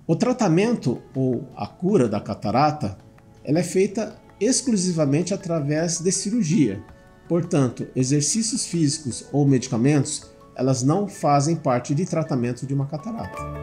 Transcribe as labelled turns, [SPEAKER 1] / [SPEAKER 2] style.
[SPEAKER 1] O tratamento ou a cura da catarata, ela é feita exclusivamente através de cirurgia. Portanto, exercícios físicos ou medicamentos, elas não fazem parte de tratamento de uma catarata.